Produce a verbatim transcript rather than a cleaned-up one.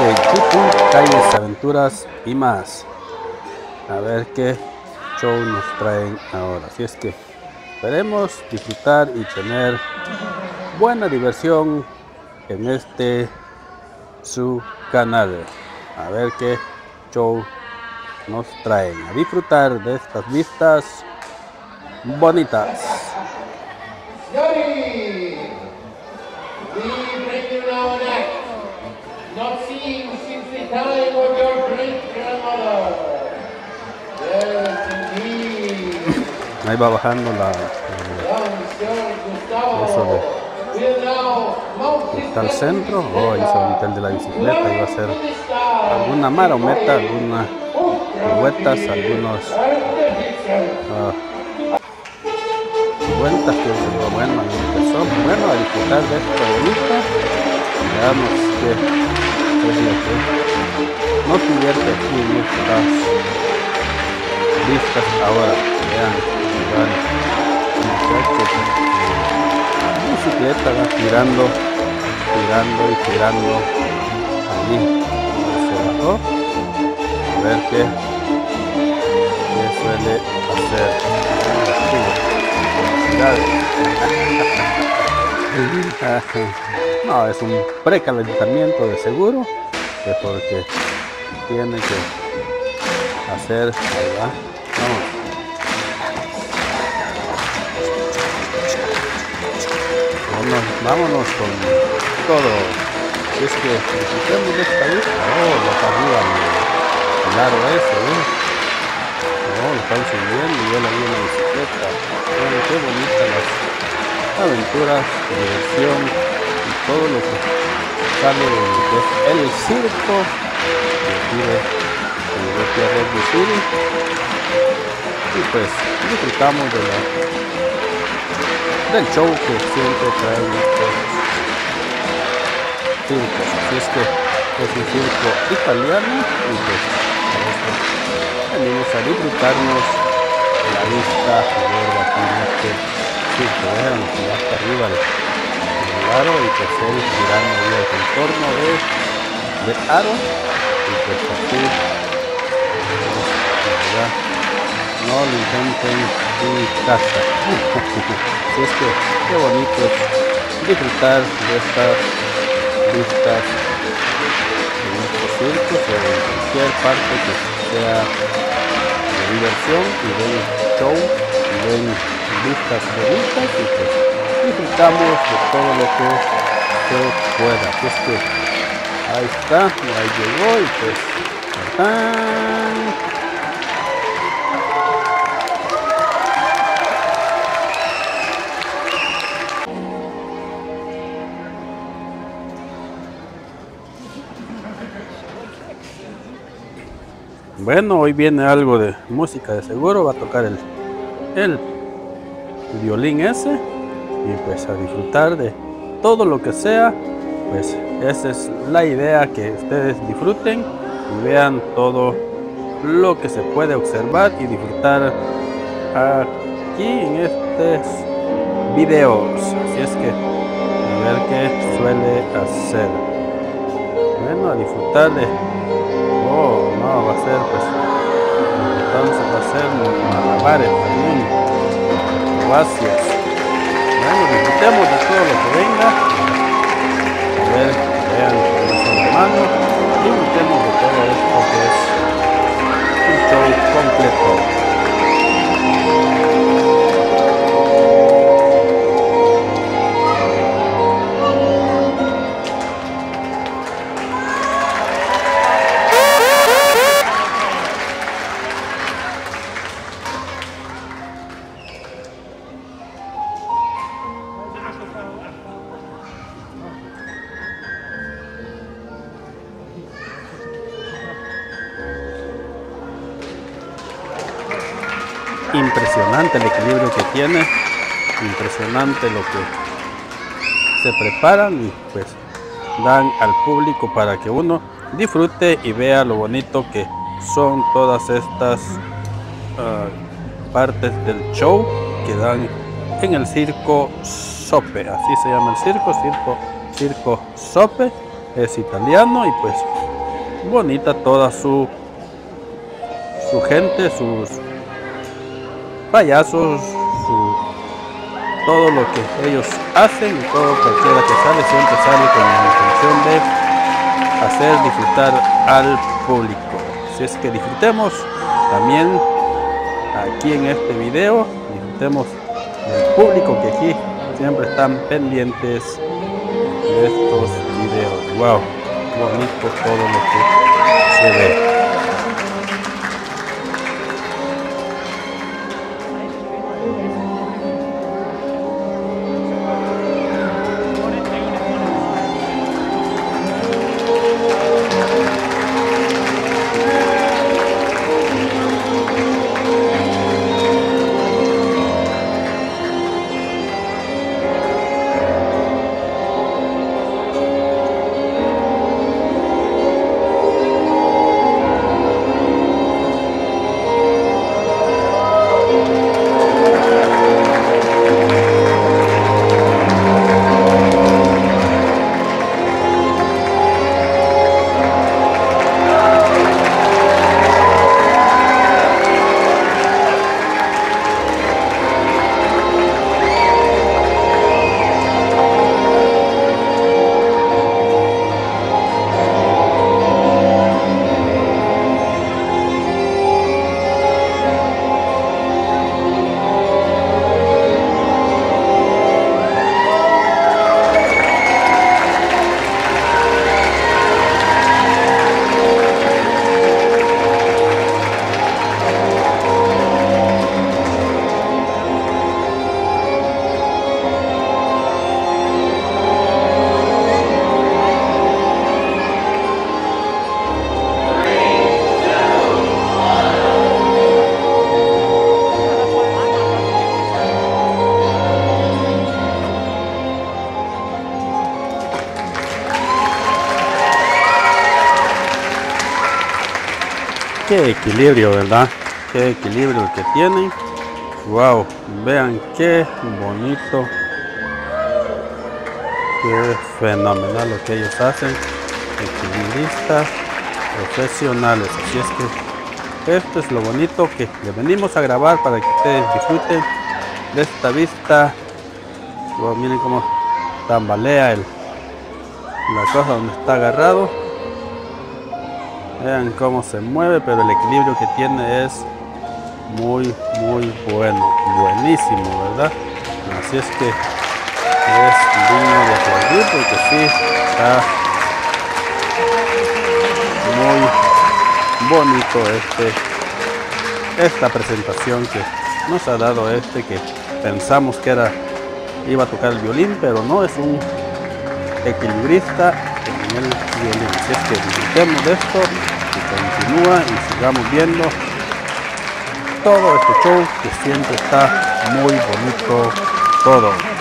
de YouTube, Calles, Aventuras y más. A ver qué show nos traen ahora. Así es que esperemos disfrutar y tener buena diversión en este su canal. A ver qué show nos traen. A disfrutar de estas vistas bonitas. Not seen since the time of your great-grandmother. Yes, indeed. Ahí va bajando la eh, eso de está al centro. Oh, ahí se va a meter de la bicicleta y va a hacer alguna marometa, algunas vueltas, algunos uh, vueltas que es lo bueno, empezó bueno a disfrutar de esta bonita. Veamos que es lo que nos divierte aquí en estas vistas ahora. Vean, vean, la bicicleta va girando, girando y girando allí. Se bajó. A ver qué, qué suele hacer. No, es un precalentamiento de seguro, que porque tiene que hacer, ahí va, vamos. Bueno, vámonos con todo. Si es que disfrutemos de esta vista. Oh, lo está arriba, claro ese, ¿eh? Oh, lo están subiendo y él ahí en la bicicleta. Bueno, qué bonitas las aventuras, diversión y todo lo que sale de lo que es el circo de aquí de Redwood City. Y pues disfrutamos de la, del show que siempre traen estos circos. Así es que es un circo italiano y pues a esto venimos a disfrutarnos la vista a ver aquí en este circo. Vean que va hasta arriba el, el aro y pues él girando el contorno de, de aro y pues así pues, no lo intenten en casa. Así es que qué bonito es disfrutar de estas vistas en estos circos o en cualquier parte que sea de diversión y de show y de vistas bonitas y pues disfrutamos de todo lo que se pueda. Así es que ahí está, ahí llegó y pues ¡tán! Bueno, hoy viene algo de música de seguro, va a tocar el, el violín ese y pues a disfrutar de todo lo que sea. Pues esa es la idea, que ustedes disfruten y vean todo lo que se puede observar y disfrutar aquí en estos videos. Así es que a ver qué suele hacer. Bueno, a disfrutar de oh, no, va a ser pues entonces va a ser malabares también, gracias. Bueno, disfrutemos de todo lo que venga. A ver, vean cómo son las manos. Disfrutemos de todo esto que es un show completo. Impresionante el equilibrio que tiene, impresionante lo que se preparan y pues dan al público para que uno disfrute y vea lo bonito que son todas estas uh, partes del show que dan en el circo Sope. Así se llama el circo, circo, circo Sope, es italiano y pues bonita toda su su gente, sus payasos, su, todo lo que ellos hacen, y todo cualquiera que sale siempre sale con la intención de hacer disfrutar al público. Así es que disfrutemos también aquí en este video, disfrutemos del público que aquí siempre están pendientes de estos videos. Wow, bonito todo lo que se ve. Qué equilibrio, ¿verdad? Qué equilibrio el que tienen. Wow, vean qué bonito, qué fenomenal lo que ellos hacen. Equilibristas profesionales. Así es que esto es lo bonito que les venimos a grabar para que ustedes disfruten de esta vista. Wow, miren cómo tambalea el, la cosa donde está agarrado. Vean cómo se mueve, pero el equilibrio que tiene es muy muy bueno, buenísimo, ¿verdad? Así es que es digno de aplaudir, porque sí está muy bonito este esta presentación que nos ha dado este, que pensamos que era iba a tocar el violín, pero no, es un equilibrista en el violín. Así es que disfrutemos de esto y continúa y sigamos viendo todo este show que siempre está muy bonito todo.